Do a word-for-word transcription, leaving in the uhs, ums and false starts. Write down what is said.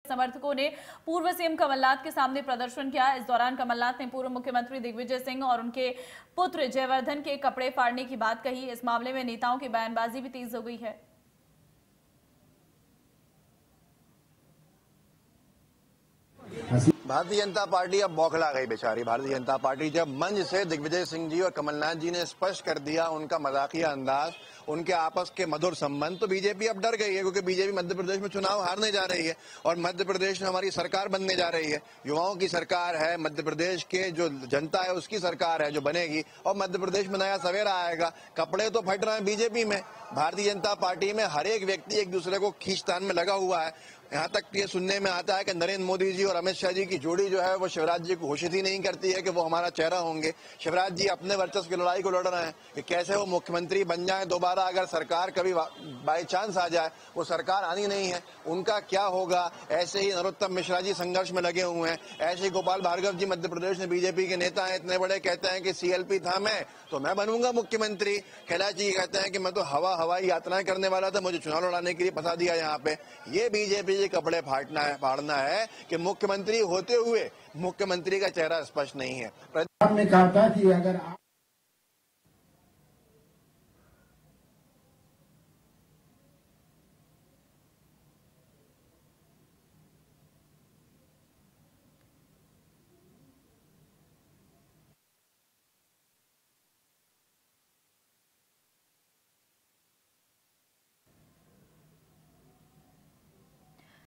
समर्थकों ने पूर्व सीएम कमलनाथ के सामने प्रदर्शन किया। इस दौरान कमलनाथ ने पूर्व मुख्यमंत्री दिग्विजय सिंह और उनके पुत्र जयवर्धन के कपड़े फाड़ने की बात कही। इस मामले में नेताओं की बयानबाजी भी तेज हो गई है। भारतीय जनता पार्टी अब बौखला गई बेचारी। भारतीय जनता पार्टी जब मंच से दिग्विजय सिंह जी और कमलनाथ जी ने स्पष्ट कर दिया उनका मजाकिया अंदाज, उनके आपस के मधुर संबंध, तो बीजेपी अब डर गई है, क्योंकि बीजेपी मध्य प्रदेश में चुनाव हारने जा रही है और मध्य प्रदेश में हमारी सरकार बनने जा रही है। युवाओं की सरकार है, मध्य प्रदेश के जो जनता है उसकी सरकार है जो बनेगी, और मध्य प्रदेश में नया सवेरा आएगा। कपड़े तो फट रहे हैं बीजेपी में, भारतीय जनता पार्टी में हर एक व्यक्ति एक दूसरे को खींचतान में लगा हुआ है। यहाँ तक ये सुनने में आता है कि नरेंद्र मोदी जी और अमित शाह जी की जोड़ी जो है वो शिवराज जी को घोषित ही नहीं करती है कि वो हमारा चेहरा होंगे। शिवराज जी अपने वर्चस्व की लड़ाई को लड़ रहे हैं कि कैसे वो मुख्यमंत्री बन जाए दोबारा, अगर सरकार कभी बाई चांस आ जाए, वो सरकार आनी नहीं है, उनका क्या होगा। ऐसे ही नरोत्तम मिश्रा जी संघर्ष में लगे हुए हैं, ऐसे ही गोपाल भार्गव जी मध्य प्रदेश में बीजेपी के नेता हैं, इतने बड़े, कहते हैं कि सीएलपी था मैं तो मैं बनूंगा मुख्यमंत्री। कैलाश जी कहते हैं कि मैं तो हवा हवाई यात्राएं करने वाला था, मुझे चुनाव लड़ाने के लिए फंसा दिया यहाँ पे। ये बीजेपी के कपड़े फाड़ना है फाड़ना है कि मुख्यमंत्री होते हुए मुख्यमंत्री का चेहरा स्पष्ट नहीं है। आपने कहा था कि अगर